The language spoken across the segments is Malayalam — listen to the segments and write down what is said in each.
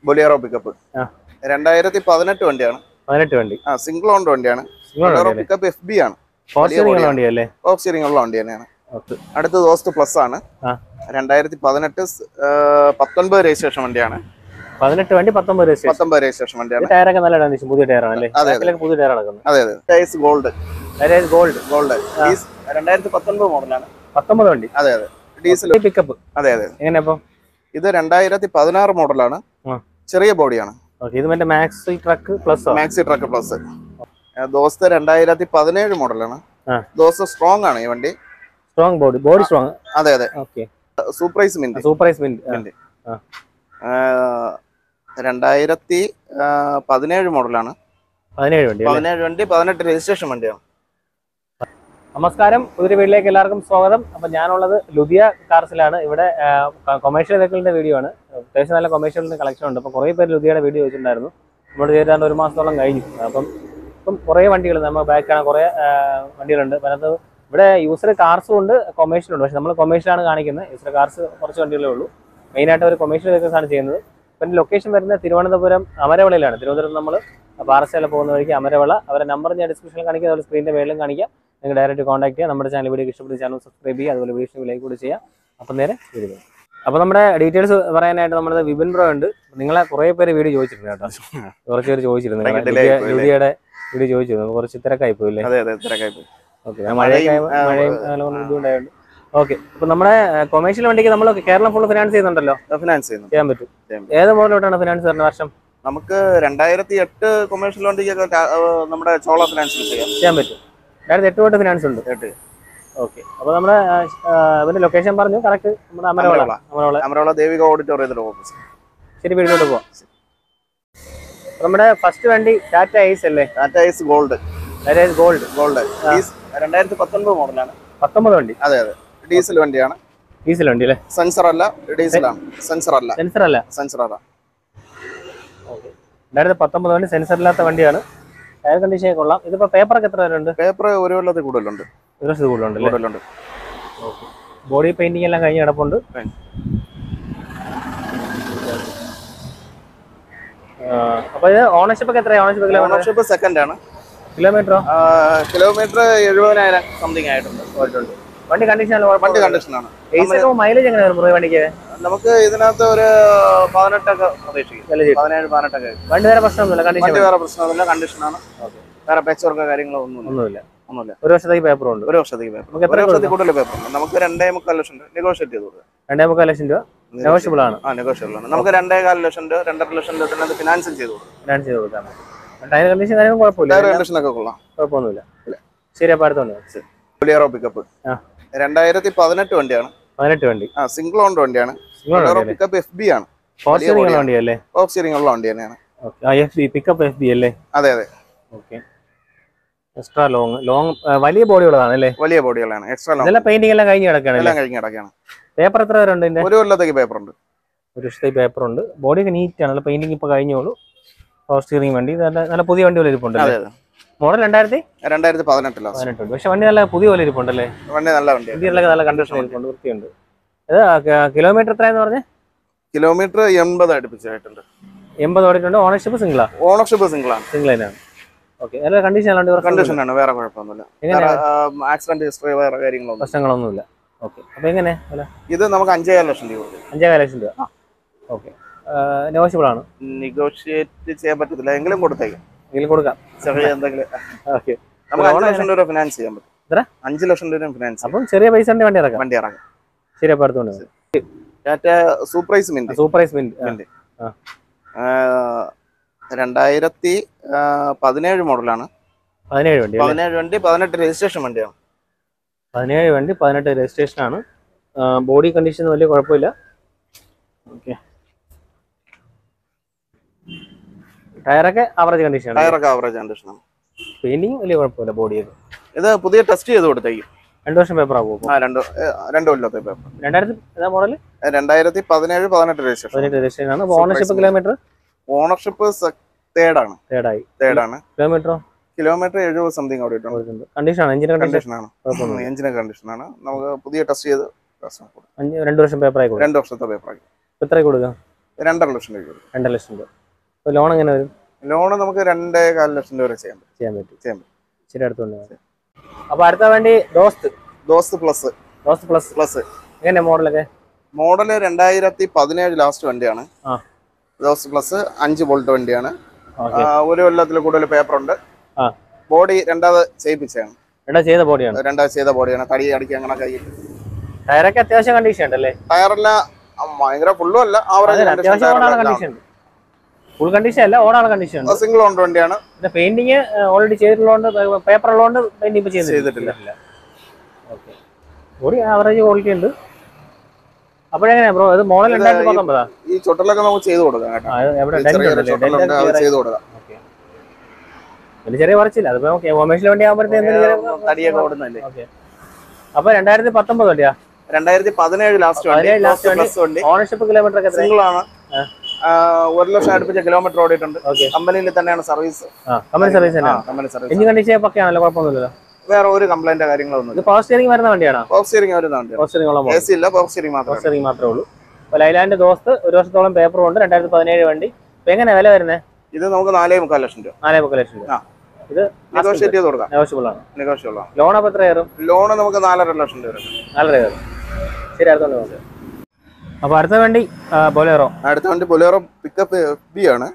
ബൊലേറോ പിക്കപ്പ് 2018 വണ്ടിയാണ്. 18 വണ്ടി. സിംഗിൾ ഓൺ വണ്ടിയാണ്. ബൊലേറോ പിക്കപ്പ് FB ആണ്. ഓഫ് സ്റ്റിയറിംഗ് ഉള്ള വണ്ടി തന്നെയാണ്. അടുത്ത ദോസ്ത് പ്ലസ് ആണ്. 2018 19 രജിസ്ട്രേഷൻ വണ്ടിയാണ്. 18 വണ്ടി 19 രജിസ്ട്രേഷൻ വണ്ടിയാണ്. ടയറൊക്കെ നല്ല കണ്ടീഷൻ, പുതിയ ടയറാണ്. പുതിയ ടയർ നടക്കുന്നത്. അതെ ഗോൾഡ് 2019 മോഡലാണ്. 19 വണ്ടി. അതെ ഡീസൽ പിക്കപ്പ്. അതെ എങ്ങനെ ഇത് 2016 മോഡലാണ്. ചെറിയ ബോഡിയാണ്. ഇത് മറ്റേ മാക്സി ട്രക്ക് പ്ലസ്. ദോസ്ത് 2017 മോഡലാണ്. ദോസ്ത് സ്ട്രോങ് ആണ് ഈ വണ്ടി. Strong body strong. അതെ സൂപ്പർവൈസ് മിന്റ് 2017 മോഡലാണ്. 17 വണ്ടി 18 രജിസ്ട്രേഷൻ വണ്ടിയാണ്. നമസ്കാരം, പുതിയൊരു വീട്ടിലേക്ക് എല്ലാവർക്കും സ്വാഗതം. അപ്പം ഞാനുള്ളത് ലുധിയ കാർസിലാണ്. ഇവിടെ കൊമേഴ്ഷ്യൽ വെഹിക്കിളിന്റെ വീഡിയോ ആണ്. അത്യാവശ്യം നല്ല കൊമേഴ്ഷ്യലിന്റെ കളക്ഷൻ ഉണ്ട്. അപ്പോൾ കുറേ പേര് ലുധിയയുടെ വീഡിയോ ചോദിച്ചിട്ടുണ്ടായിരുന്നു. നമ്മൾ ചെയ്താണ്ട് 1 മാസത്തോളം കഴിഞ്ഞു. ഇപ്പം കുറേ വണ്ടികൾ നമ്മൾ ബാക്കാണ്, കുറേ വണ്ടികളുണ്ട്. അതിനകത്ത് ഇവിടെ യൂസർ കാർസും ഉണ്ട്, കൊമേഴ്ഷ്യലുണ്ട്. പക്ഷെ നമ്മൾ കൊമേഴ്ഷ്യലാണ് കാണിക്കുന്നത്. യൂസർ കാർസ് കുറച്ച് വണ്ടികളേ ഉള്ളൂ. മെയിനായിട്ട് ഒരു കൊമേഴ്ഷ്യൽ വെഹിക്കിൾസ് ആണ് ചെയ്യുന്നത്. ഇപ്പം ലൊക്കേഷൻ വരുന്നത് തിരുവനന്തപുരം അമരവളയിലാണ്. തിരുവനന്തപുരം നമ്മൾ പാറശാല പോകുന്ന വഴിക്ക് അമരവള. അവരുടെ നമ്പർ ഞാൻ ഡിസ്ക്രിപ്ഷനിൽ കാണിക്കാം, അതുപോലെ സ്ക്രീനിൻ്റെ മേളിലും കാണിക്കാം. നിങ്ങൾ ഡയറക്റ്റ് കോൺടാക്ട് ചെയ്യുക. നമ്മുടെ ചാനൽ വീഡിയോ ഇഷ്ടപ്പെട്ട ചാനൽ സബ്സ്ക്രൈബ് ചെയ്യുക, അതുപോലെ വീഡിയോ ലൈക്ക് കൂടി ചെയ്യുക. അപ്പം നേരെ വീഡിയോ. അപ്പോൾ നമ്മുടെ ഡീറ്റെയിൽസ് പറയാനായിട്ട് നമ്മുടെ വിപിൻ ബ്രോ ഉണ്ട്. നിങ്ങളെ കുറേ പേര് വീഡിയോ ചോദിച്ചിരുന്നു കേട്ടോ. കുറച്ച് പേര് ചോദിച്ചിരുന്നു, ലുധിയയുടെ വീഡിയോ ചോദിച്ചിരുന്നു. കുറച്ച് തിരക്കായി പോയില്ലേ? ഓക്കെ, മഴയും ഇതുണ്ടായതുകൊണ്ട്. ഓക്കെ, അപ്പൊ നമ്മുടെ കൊമേഴ്ഷ്യൽ വണ്ടിക്ക് നമ്മൾ കേരളം ഫുൾ ഫിനാൻസ് ചെയ്യുന്നുണ്ടല്ലോ? ചെയ്യാൻ പറ്റും. ഏത് മോഡലോട്ടാണ് ഫിനാൻസ് തരുന്ന വർഷം? നമുക്ക് 2008 കൊമേഴ്ഷ്യൽ വണ്ടിക്കൊക്കെ നമ്മുടെ ചോള ഫിനാൻസിൽ ചെയ്യാൻ പറ്റും. 2008 തൊട്ട് ഫിനാൻസ് ഉണ്ട്. ഓക്കെ, അപ്പൊ നമ്മുടെ അതിന്റെ ലൊക്കേഷൻ പറഞ്ഞു കറക്റ്റ്. നമ്മുടെ അമരവള ദേവിക ഓഡിറ്റോറിയത്തിന്റെ ഓപ്പോസിറ്റ്. ശരി, വീട്ടിലോട്ട് പോവാം. നമ്മുടെ ഫസ്റ്റ് വണ്ടി ടാറ്റ ഐസ് അല്ലേ? ടാറ്റ ഐസ് ഗോൾഡ് 2019 മോഡലാണ്. 19 വണ്ടി. അതെ ഡീസൽ വണ്ടിയാണ്. ഡീസൽ വണ്ടി അല്ലേ? സെൻസർ അല്ല, ഡീസലാണ്. സെൻസർ അല്ല. 2019 വണ്ടി, സെൻസർ ഇല്ലാത്ത വണ്ടിയാണ്. ടയർ കണ്ടീഷൻ കൊള്ളാം. ഇതിപ്പോ പേപ്പറൊക്കെ എത്ര വരെയുണ്ട്? പേപ്പർ 1 കൊല്ലത്തിൽ കൂടുതലുണ്ട്. 1 വർഷത്തിൽ കൂടുതലുണ്ട്. ബോഡി പെയിന്റിംഗ് എല്ലാം കഴിഞ്ഞ് കിടപ്പുണ്ട്. അപ്പൊ ഇത് ഓണർഷിപ്പ് ഒക്കെ എത്രയാണ്? ഓണർഷിപ്പ് സെക്കൻഡ് ആണ്. കിലോമീറ്റർ 70,000 സംതിങ് ആയിട്ടുണ്ട്. വണ്ടി കണ്ടീഷനാണ്. മൈലേജ് എങ്ങനെ വരും വണ്ടിക്ക്? നമുക്ക് ഇതിനകത്ത് ഒരു 18 ഒക്കെ പ്രതീക്ഷിക്കും. 17-18 വണ്ടി വേറെ പ്രശ്നമൊന്നുമില്ല. കണ്ടീഷനാണ്. വേറെ പേച്ച് വർക്കോ കാര്യങ്ങളോ ഒന്നുമില്ല. 1 വർഷത്തേക്ക് പേപ്പർ ഉണ്ട്. 1 വർഷത്തേക്ക് കൂടുതൽ പേപ്പർ ഉണ്ട്. നമുക്ക് 2.25 ലക്ഷം നെഗോഷിയേറ്റ് ചെയ്ത് കൊടുക്കാം. 2.25 ലക്ഷം രൂപ നെഗോഷ്യബിൾ ആണ്. നമുക്ക് 2.25 ലക്ഷം രൂപ 2.5 ലക്ഷം രൂപ ഫിനാൻസും ചെയ്ത് കൊടുക്കാം. ടയർ കണ്ടീഷൻ കാര്യങ്ങൾ കുഴപ്പമില്ല. കുഴപ്പമൊന്നുമില്ല. ശരി, അപ്പൊ അടുത്തോണ്ട് ബൊലേറോ പിക്കപ്പ് 2018 വണ്ടിയാണ്. 18 വണ്ടി. സിംഗിൾ ഓൺ വണ്ടിയാണ്. ബൊലേറോ പിക്കപ്പ് FB ആണ്. ഓഫ് സ്റ്റിയറിംഗ് ഉള്ള വണ്ടി തന്നെയാണ്. പിക്കപ്പ് FB അല്ലേ? അതെ. ഓക്കെ, എക്സ്ട്രാ ലോങ് വലിയ ബോഡിയുള്ളതാണ് അല്ലേ? വലിയ ബോഡികളാണ്. എക്സ്ട്രാ പെയിന്റിംഗ് എല്ലാം കഴിഞ്ഞ് കിടക്കുകയാണ്. പേപ്പർ എത്ര വരെ ഉണ്ട്? 1 കൊല്ലത്തേക്ക് പേപ്പർ ഉണ്ട്. 1 വർഷത്തേക്ക് പേപ്പർ ഉണ്ട്. ബോഡി നീറ്റ് ആണ്. പെയിന്റിംഗ് ഇപ്പൊ കഴിഞ്ഞോളൂ. പവർ സ്റ്റിയറിംഗ് വണ്ടി നല്ല പുതിയ വണ്ടി പോലെ ഇരിപ്പുണ്ട്. മോഡൽ 2018 പക്ഷെ വണ്ടി നല്ല പുതിയ പോലെ ഇരിപ്പുണ്ടല്ലേ? വണ്ടി നല്ല വണ്ടി, നല്ല കണ്ടീഷൻ ഇരിപ്പുണ്ട്, വൃത്തിയുണ്ട്. കിലോമീറ്റർ എത്രയെന്ന് പറഞ്ഞേ? കിലോമീറ്റർ 80 അടുപ്പിച്ചായിട്ടുണ്ട്. 80 ഓടിയിട്ടുണ്ട്. ഓണർഷിപ്പ് സിംഗിളാണ്. സിംഗിൾ തന്നെയാണ്. ഓക്കെ, നല്ല കണ്ടീഷനാണ്. വേറെ കുഴപ്പമൊന്നുമില്ല. ആക്സിഡന്റ് ഹിസ്റ്ററി വേറെ പ്രശ്നങ്ങളൊന്നുമില്ല. ഓക്കെ, അപ്പൊ എങ്ങനെ ഇത് നമുക്ക് 5.5 ലക്ഷം രൂപ? 5.5 ലക്ഷം രൂപ. ഓക്കെ, നെഗോഷ്യബിൾ ആണ്. നെഗോഷിയേറ്റ് ചെയ്യാൻ പറ്റത്തില്ല, എങ്കിലും കൊടുത്തേക്കും. കൊടുക്കാം. ചെറിയ എന്തെങ്കിലും. ഓക്കെ, നമുക്ക് 5 ലക്ഷം രൂപ ഫിനാൻസ് ചെയ്യാൻ പറ്റും. 5 ലക്ഷം രൂപ ഫിനാൻസ്. അപ്പം ചെറിയ പൈസ വണ്ടി ഇറക്കാം. ശരി, അപ്പൊ അടുത്തോണ്ട് ടാറ്റ സൂപ്പർവൈസ് മിന്റ് 2017 മോഡലാണ്. 17 വണ്ടി 18 രജിസ്ട്രേഷൻ വണ്ടിയാണ്. 17 വണ്ടി 18 രജിസ്ട്രേഷൻ ആണ്. ബോഡി കണ്ടീഷൻ വലിയ കുഴപ്പമില്ല. ഓക്കെ, ടയറൊക്കെ ആവറേജ് കണ്ടീഷനാണ്. പെയിന്റിങ് വലിയ കുഴപ്പമില്ല. ബോഡിയൊക്കെ ഇത് പുതിയ ടെസ്റ്റ് ചെയ്ത് കൊടുത്തേക്കും. 2 വർഷം പേപ്പർ ആകുമോ? 2 കൊല്ലത്തെ പേപ്പർ. 2017-18 രജിസ്ട്രേഷൻ ആണ്. Ownership kilometre? ഓണർഷിപ്പ് തേർഡ് ആണ്. കിലോമീറ്റർ 70 സംതിങ് ഓടിയിട്ടുണ്ട്. എഞ്ചിൻ കണ്ടീഷനാണ്. നമുക്ക് പുതിയ ടെസ്റ്റ് ചെയ്ത് 2 വർഷം പേപ്പർ ആയി. 2 വർഷത്തെ പേപ്പർ ആയി. എത്ര കൊടുക്കാം? 2.5 ലക്ഷം രൂപ വരും. 2.5 ലക്ഷം രൂപ. അപ്പോൾ ലോൺ എങ്ങനെ വരും? ലോണ് നമുക്ക് 2.25 ലക്ഷം രൂപ വരെ ചെയ്യാൻ പറ്റും. ശരി, അടുത്തുണ്ട്. അപ്പോൾ അടുത്ത വണ്ടി ദോസ്ത് പ്ലസ്. എങ്ങനെ മോഡലൊക്കെ? മോഡല് 2017 ലാസ്റ്റ് വണ്ടിയാണ്. ദോസ്ത് പ്ലസ് 5 വോൾട്ട് വണ്ടിയാണ്. 1 കൊല്ലത്തിൽ കൂടുതൽ പേപ്പർ ഉണ്ട്. ബോഡി രണ്ടാമത് ചെയ്യിപ്പിച്ചാണ്. രണ്ടാമത് ചെയ്ത ബോഡിയാണ്. തടി അടിക്കുക അങ്ങനെ കൈ. ടയറൊക്കെ അത്യാവശ്യം കണ്ടീഷൻ ഉണ്ടല്ലേ? ടയറെല്ലാം ഭയങ്കര ഫുള്ളും അല്ല, ആവറേജ് ഫുൾ കണ്ടീഷൻ അല്ല, ഓടാണ് കണ്ടീഷൻ. സിംഗിൾ ഓൺ വണ്ടിയാണ്. പെയിന്റിങ് ഓൾറെഡി ചെയ്തിട്ടുള്ളതുകൊണ്ട് പേപ്പർ ഉള്ളതുകൊണ്ട് പെയിന്റ് ഇപ്പൊ ചെയ്തിട്ടില്ല. ബോഡി ആവറേജ് ക്വാളിറ്റി ഉണ്ട്. അപ്പോഴെങ്ങനെയാ ബ്രോ ഇത് മോഡൽ 2019? ഈ ചുട്ടലൊക്കെ നമുക്ക് ചെയ്ത് കൊടുക്കാം. ചെറിയ കുറച്ചില്ല, അതിപ്പോ കൊമേഴ്ഷ്യൽ വണ്ടി ആകുമ്പോഴത്തേക്ക്. അപ്പൊ 2019 വണ്ടിയാ? 2017 ലാസ്റ്റ് വണ്ടി. ഓണർഷിപ്പ് കിലോമീറ്റർ ഒക്കെ സിംഗിൾ ആണ്. 1 ലക്ഷം അടുപ്പിച്ച കിലോമീറ്റർ ഓടിയിട്ടുണ്ട്. കമ്പനിയിൽ തന്നെയാണ് service. Company service engine condition പക്കയാണല്ലോ, കുഴപ്പമൊന്നുമില്ല. വേറെ ഒരു കംപ്ലൈന്റ് കാര്യങ്ങളൊന്നും. പവർ സ്റ്റിയറിംഗ് വരുന്ന വണ്ടിയാണോ? പവർ സ്റ്റിയറിംഗ് വരുന്ന വണ്ടിയാണ്. AC ഇല്ല, പവർ സ്റ്റിയറിംഗ് മാത്രമേ ഉള്ളൂ. ലൈലാൻഡ് ദോസ്ത് 1 വർഷത്തോളം പേപ്പറും ഉണ്ട്. 2017 വണ്ടി. ഇപ്പൊ എങ്ങനെയാ വില വരുന്നത്? ഇത് നമുക്ക് 4.25 ലക്ഷം രൂപ. 4.25 ലക്ഷം രൂപ. ഇത് നെഗോഷിയേറ്റ് ചെയ്ത് കൊടുക്കാം. നെഗോഷ്യബിൾ ആണ്. ലോൺ അപ്പൊ എത്ര കയറും? ലോൺ നമുക്ക് 4.5 ലക്ഷം രൂപ. 4.5 കയറും. ശരി, അടുത്തോണ്ട്. അപ്പൊ അടുത്ത വണ്ടി ബൊലേറോ പിക്കപ്പ് FB ആണ്.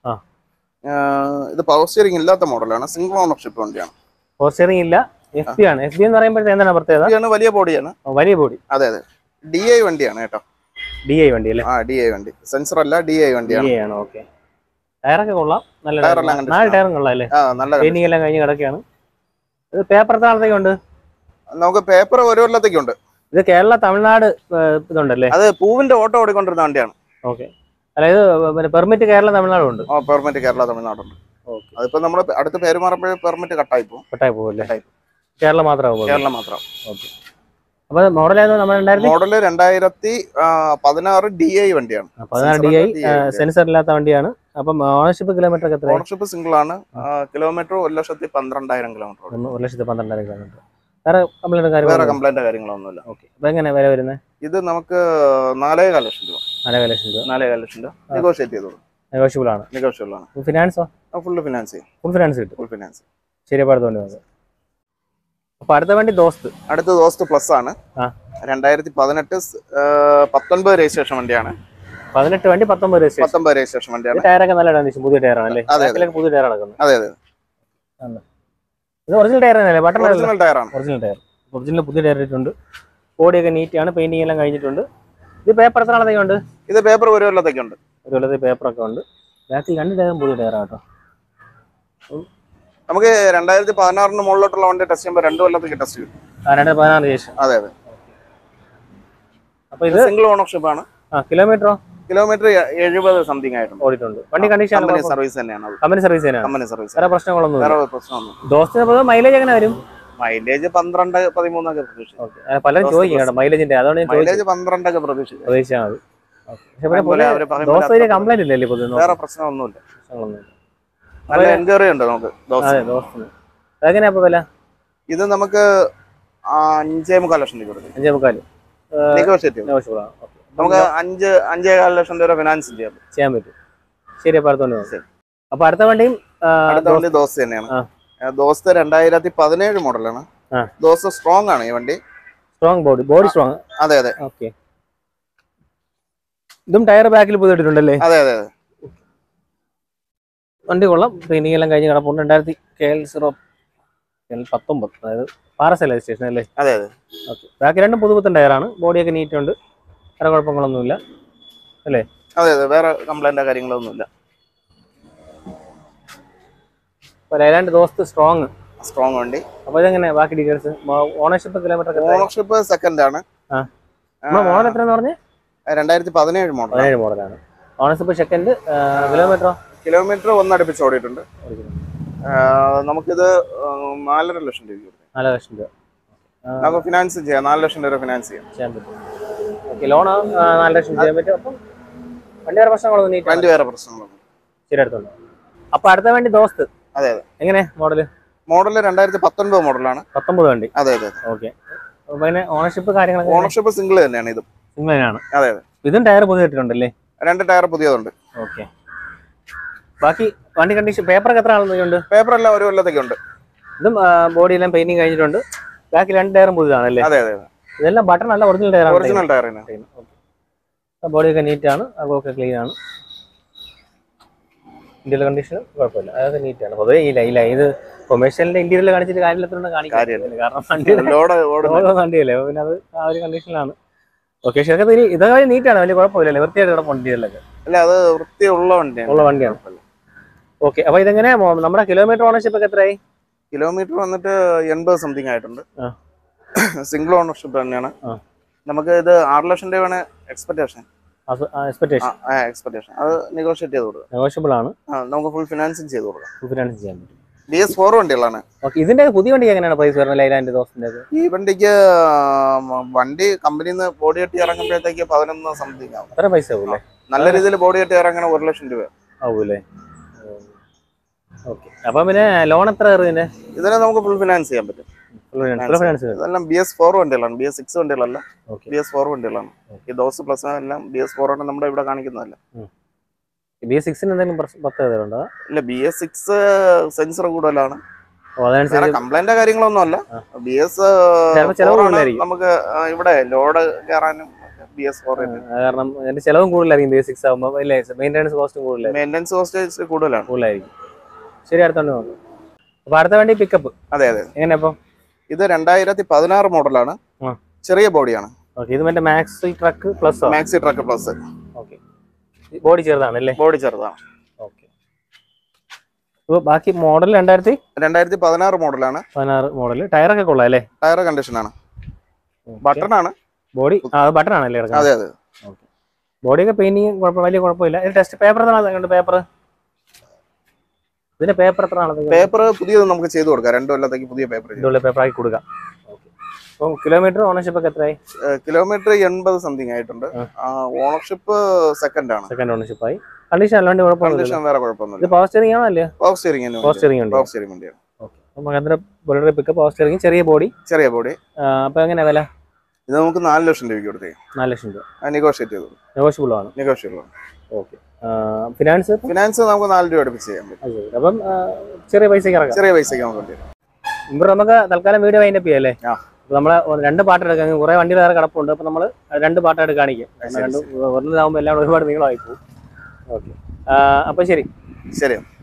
ഇത് പവർ സ്റ്റിയറിംഗ് ഇല്ലാത്ത മോഡലാണ്. സിംഗിൾ ഓണർഷിപ്പ് വണ്ടിയാണ്. പവർ സ്റ്റിയറിംഗ് ഇല്ല, FB ആണ്. FB എന്ന് പറയുമ്പോഴത്തെ എന്താണ് പ്രത്യേകത? വലിയ ബോഡിയാണ്. വലിയ ബോഡി. അതെ. DI വണ്ടിയാണ് കേട്ടോ. DI വണ്ടി അല്ലേ? DI വണ്ടി. സെൻസർ അല്ല, DI വണ്ടിയാണ്. ഓക്കെ. ടയറൊക്കെ കൊള്ളാം, നല്ല 4 ടയറും കൊള്ളാം അല്ലേ? പെയിന്റിംഗ് എല്ലാം കഴിഞ്ഞ് കിടക്കുകയാണ്. ഇത് പേപ്പർ എത്ര നാളത്തേക്ക് ഉണ്ട്? നമുക്ക് പേപ്പർ 1 കൊല്ലത്തേക്കുണ്ട്. ഇത് കേരള തമിഴ്നാട് ഇതുണ്ടല്ലേ? അത് പൂവിന്റെ ഓട്ടോ ഓടിക്കൊണ്ടിരുന്ന വണ്ടിയാണ്. ഓക്കെ. അതായത് പെർമിറ്റ് കേരള തമിഴ്നാടും ഉണ്ട്. പെർമിറ്റ് കേരള തമിഴ്നാടുണ്ട്. അതിപ്പോ നമ്മൾ അടുത്ത പേര് മാറുമ്പോഴേ പെർമിറ്റ് കട്ടായി പോകും അല്ലേ? കേരളം മാത്രം. ഓക്കെ. അപ്പൊ മോഡൽ ഏതോ നമ്മൾ മോഡല് 2016 DI വണ്ടിയാണ്. 16 DI സെൻസർ ഇല്ലാത്ത വണ്ടിയാണ്. അപ്പം ഓണർഷിപ്പ് കിലോമീറ്റർ എത്ര? ഓണർഷിപ്പ് സിംഗിൾ ആണ്. Kilometre 1,12,000 kilometre. 1,12,000 കിലോമീറ്റർ. വേറെ കംപ്ലൈന്റ് കാര്യങ്ങളൊന്നുമില്ല. ഓക്കെ. അപ്പൊ എങ്ങനെ വില വരുന്നത്? ഇത് നമുക്ക് 4.25 ലക്ഷം രൂപ. 4.5 ലക്ഷം രൂപ. നെഗോഷിയേറ്റ് ചെയ്തോളൂ. നെഗോഷ്യബിൾ ആണ്. ഫിനാൻസോ? ഫുൾ ഫിനാൻസ് കിട്ടും. ശരി, അടുത്തോണ്ട്. അപ്പൊ അടുത്ത വണ്ടി ദോസ്ത് പ്ലസ് ആണ്. 2018-19 രജിസ്ട്രേഷൻ വണ്ടിയാണ്. 18 വണ്ടി 19 രജിസ്ട്രേഷൻ വണ്ടിയാണ്. ടയറൊക്കെ നല്ല കണ്ടീഷൻ, പുതിയ ടയറാണ് അല്ലേ? പുതിയ ടയർ നടക്കുന്നത്. അതെ. ഇത് ഒറിജിനൽ ടയർ തന്നെയല്ലേ? ഒറിജിനൽ ടയറാണ്. ഒറിജിനൽ പുതിയ ടയർ ഇട്ടിട്ടുണ്ട്. ബോഡിയൊക്കെ നീറ്റാണ്, പെയിന്റിംഗ് എല്ലാം കഴിഞ്ഞിട്ടുണ്ട്. ഇത് പേപ്പർ എത്ര നാളത്തേക്ക് ഉണ്ട്? ഇത് പേപ്പർ 1 കൊല്ലത്തേക്കുണ്ട്. 1 കൊല്ലത്തെ പേപ്പറൊക്കെ ഉണ്ട്. ബാക്കിൽ 2 ടയറും പുതിയ ടയറാണ് കേട്ടോ. നമുക്ക് 2016 മുകളിലോട്ടുള്ള വണ്ടി ടെസ്റ്റ് ചെയ്യുമ്പോൾ 2 കൊല്ലത്തേക്ക് ടെസ്റ്റ് ചെയ്യും. 2016 ശേഷം. അതെ. അപ്പൊ ഇത് സിംഗിൾ ഓണർഷിപ്പ് ആണ്. കിലോമീറ്റർ 70 സംതിങ് ആയിട്ടുണ്ട്. ഓടിയിട്ടുണ്ട്. വണ്ടി കണ്ടീഷൻ സർവീസ് തന്നെയാണ്. Company service. വേറെ പ്രശ്നങ്ങളൊന്നും. ദോസ്തിന് മൈലേജ് എങ്ങനെ വരും? മൈലേജ് 12-13 ഒക്കെ പ്രതീക്ഷിക്കും. പലരും ചോദിക്കും മൈലേജിന്റെ, അതുകൊണ്ട് മൈലേജ് 12 ഒക്കെ പ്രതീക്ഷിച്ചാൽ മതി. കംപ്ലൈന്റ് ഇല്ലല്ലേ? വേറെ പ്രശ്നമൊന്നുമില്ല. നല്ല എൻക്വയറി ഉണ്ട് നമുക്ക്. എങ്ങനെയാ വില? ഇത് നമുക്ക് 5.25 ലക്ഷം രൂപ. 5.25 നെഗോഷിയേറ്റ് നമുക്ക് 5.5 ലക്ഷം രൂപ ഫിനാൻസ് ചെയ്യാൻ പറ്റും. ശരി, അപ്പൊ അടുത്ത വണ്ടിയും ദോസ്ത് തന്നെയാണ്. ദോസ്ത് 2017 മോഡലാണ്. ദോസ്ത് സ്ട്രോങ് ആണ്. ഈ വണ്ടി ബോഡി സ്ട്രോങ്. അതെ. ഓക്കെ. ഇതും ടയർ ബാക്കിൽ പുതിയിട്ടുണ്ടല്ലേ? അതെ. വണ്ടി കൊള്ളാം, പെയിന്റിംഗ് എല്ലാം കഴിഞ്ഞ് കിടപ്പുണ്ട്. 2019, അതായത് പാറസല സ്റ്റേഷൻ അല്ലേ? അതെ. ഓക്കെ. ബാക്കി 2 പുതുപുത്തൻ ടയറാണ്. ബോഡിയൊക്കെ നീറ്റ് ഉണ്ട്. വേറെ കുഴപ്പങ്ങളൊന്നുമില്ല അല്ലേ? അതെ. വേറെ കംപ്ലൈന്റ് കാര്യങ്ങളൊന്നുമില്ല. ലൈലാൻഡ് ദോസ്ത് സ്ട്രോങ് വണ്ടി. അപ്പൊ ഇതെങ്ങനെ ബാക്കി details? Ownership kilometre? Ownership second ആണ്. മോഡൽ എത്രയെന്ന് പറഞ്ഞേ? 2017 മോഡലാണ്. Ownership second. കിലോമീറ്റർ 1 അടുപ്പിച്ച് ഓടിയിട്ടുണ്ട്. നമുക്കിത് 4.5 ലക്ഷം രൂപ. 4 ലക്ഷം രൂപ നമുക്ക് ഫിനാൻസ് ചെയ്യാം. 4 ലക്ഷം രൂപ ഫിനാൻസ് ചെയ്യാൻ പറ്റും. ലോൺ 4 ലക്ഷം ചെയ്യാൻ പറ്റും. അപ്പം വണ്ടി വേറെ പ്രശ്നങ്ങളൊന്നും. ശരി, അടുത്തുണ്ട്. അപ്പൊ അടുത്ത വണ്ടി ദോസ്ത്. അതെ. എങ്ങനെ മോഡല്? 2019 മോഡലാണ്. 19 വണ്ടി. അതെ. ഓക്കെ. ഓണർഷിപ്പ് കാര്യങ്ങളൊക്കെ? ഓണർഷിപ്പ് സിംഗിൾ തന്നെയാണ്. ഇതും സിംഗിൾ തന്നെയാണ്. അതെ. ഇതും ടയർ പുതിയ ഇട്ടിട്ടുണ്ടല്ലേ? 2 ടയർ പുതിയതുണ്ട്. ഓക്കെ. ബാക്കി വണ്ടി കണ്ടീഷൻ പേപ്പറൊക്കെ എത്ര ആളുണ്ട്? പേപ്പർ എല്ലാം 1 കൊല്ലത്തേക്കുണ്ട്. ഇതും ബോഡി എല്ലാം പെയിന്റിങ് കഴിഞ്ഞിട്ടുണ്ട്. ബാക്കി 2 ടയറും പുതിയതാണല്ലേ? അതെ അതെ. ഇതെല്ലാം ബട്ടൺ അല്ല, ഒറിജിനൽ ടയറാണ്. ഒറിജിനൽ ടയർ തന്നെ. ബോഡിയൊക്കെ നീറ്റാണ്, അതൊക്കെ ക്ലീൻ ആണ്. ഇന്ത്യയിലെ കണ്ടീഷൻ കുഴപ്പമില്ല, അതൊക്കെ നീറ്റാണ്. പൊതുവേ ഇല്ല ഇത് കൊമേഴ്ഷ്യലിന്റെ ഇന്ത്യയിൽ കാണിച്ചിട്ട് കാര്യമില്ലാത്തതുകൊണ്ട് കാണിക്കാറില്ല. കാരണം വണ്ടിയല്ലേ, പിന്നെ അത് ആ ഒരു കണ്ടീഷനിലാണ്. ഓക്കെ. ശരി, ഇതൊക്കെ നീറ്റാണ്, വലിയ കുഴപ്പമില്ലല്ലേ? വൃത്തിയായിട്ട് കിടപ്പുണ്ട് ഇന്ത്യയിലൊക്കെ. അല്ല, അത് വൃത്തിയുള്ള വണ്ടിയാണ്. ഓക്കെ. അപ്പൊ ഇതെങ്ങനെ നമ്മുടെ കിലോമീറ്റർ ഓണർഷിപ്പ് ഒക്കെ എത്രയായി? കിലോമീറ്റർ വന്നിട്ട് 80 സംതിങ് ആയിട്ടുണ്ട്. സിംഗിൾ ഓണർഷിപ്പ് തന്നെയാണ്. നമുക്ക് ഇത് 6 ലക്ഷം രൂപയാണ് എക്സ്പെക്ടേഷൻ. അത് നെഗോഷിയേറ്റ് ചെയ്ത് കൊടുക്കാം. നെഗോഷ്യബിൾ ആണ്. നമുക്ക് ഫുൾ ഫിനാൻസിങ് ചെയ്ത് കൊടുക്കാം. ഫുൾ ഫിനാൻസ് ചെയ്യാൻ പറ്റും. BS4 വണ്ടികളാണ്. ഇതിന്റെ പുതിയ വണ്ടി എങ്ങനെയാണ് പ്രൈസ് വരുന്നത്? ലൈലാൻഡ് ദോസ്തിന്റെ ഈ വണ്ടിക്ക് വണ്ടി കമ്പനിയിൽ നിന്ന് ബോഡി കെട്ടി ഇറങ്ങുമ്പോഴത്തേക്ക് 11 സംതിങ് ആവും. അത്ര പൈസ ആവൂല്ലേ? നല്ല രീതിയിൽ ബോഡി കെട്ടി ഇറങ്ങണ 1 ലക്ഷം രൂപ ആവൂല്ലേ? ഓക്കെ. അപ്പൊ പിന്നെ ലോൺ എത്ര കയറുന്നതിന്? ഇതിനെ നമുക്ക് ഫുൾ ഫിനാൻസ് ചെയ്യാൻ പറ്റും. ഇതെല്ലാം BS4 വണ്ടികളാണ്, BS6 വണ്ടികളല്ല. BS4 വണ്ടികളാണ്. ഈ ദോസ് പ്ലസ് എല്ലാം BS4 ആണ് നമ്മുടെ ഇവിടെ കാണിക്കുന്നതല്ല. BS6 എന്തെങ്കിലും പ്രത്യേകതയുണ്ടോ? ഇല്ല, BS6 സെൻസർ കൂടുതലാണ്. കംപ്ലൈന്റ് കാര്യങ്ങളൊന്നും അല്ല. നമുക്ക് ഇവിടെ ലോഡ് കയറാനും BS4 കാരണം അതിന്റെ ചെലവും കൂടുതലായിരിക്കും. BS6 ആകുമ്പോൾ മെയിൻ്റെനൻസ് കോസ്റ്റ് കൂടുതലായിരിക്കും. ശരി, അടുത്തോണ്ട് നോക്കാം. അപ്പൊ അടുത്ത വണ്ടി പിക്കപ്പ്. അതെ അതെ. എങ്ങനെയാ? ഇത് 2016 മോഡലാണ്. ചെറിയ ബോഡിയാണ്. ഇത് മറ്റേ Maxi Truck Plus. Okay. Body ചെറുതാണല്ലേ? ബോഡി ചെറുതാണ്. ഓക്കെ. ഇപ്പൊ ബാക്കി മോഡൽ 2016 മോഡലാണ്. 16 മോഡൽ. ടയറൊക്കെ കൊള്ളാം അല്ലേ? ടയർ കണ്ടീഷൻ ആണ്. ബട്ടൺ ആണ് ബോഡി. ബട്ടൺ ആണല്ലേ? അതെ അതെ. ഓക്കെ. ബോഡിയൊക്കെ പെയിന്റിങ് വലിയ കുഴപ്പമില്ല. ടെസ്റ്റ് പേപ്പർ പേപ്പർ ഇതിന്റെ പേപ്പർ എത്ര ആണ്? പേപ്പർ പുതിയത് നമുക്ക് ചെയ്ത് കൊടുക്കാം. 2 കൊല്ലത്തേക്ക് പുതിയ പേപ്പർ ആക്കി കൊടുക്കാം. അപ്പം കിലോമീറ്റർ ഓണർഷിപ്പ് ഒക്കെ എത്രയായി? കിലോമീറ്റർ 80 സംതിങ് ആയിട്ടുണ്ട്. ഓണർഷിപ്പ് സെക്കൻഡ് ഓണർഷിപ്പ് ആയി. കണ്ടീഷൻ അല്ലാണ്ട് വേറെ കുഴപ്പമൊന്നുമില്ല. ഇത് പവർ സ്റ്റിയറിംഗ് ആണല്ലേ? പവർ സ്റ്റിയറിംഗ് വണ്ടിയാണ്. പിക്കപ്പ്, പവർ സ്റ്റിയറിംഗ്, ചെറിയ ബോഡി. അപ്പൊ എങ്ങനെ വില? ഇത് നമുക്ക് 4 ലക്ഷം രൂപയ്ക്ക് കൊടുത്തേ. 4 ലക്ഷം രൂപ നെഗോഷിയേറ്റ് ചെയ്തു. നെഗോഷ്യബിൾ ആണ്. ഓക്കെ. ഫിനാൻസ് നമുക്ക് 4 രൂപ അടുപ്പിച്ച് ചെയ്യാൻ പറ്റും. അപ്പം ചെറിയ പൈസക്ക് നമുക്ക് തൽക്കാലം വീഡിയോ വൈൻഡ് അപ്പ് ചെയ്യല്ലേ? നമ്മള് 2 പാർട്ട് എടുക്കാം. കുറെ വണ്ടികൾ വേറെ കിടപ്പുണ്ട്. അപ്പൊ നമ്മള് 2 പാർട്ടായിട്ട് കാണിക്കാം. ഒന്നിലാവുമ്പോൾ എല്ലാം ഒരുപാട് നീളമായി പോകും. ഓക്കെ. അപ്പൊ ശരി.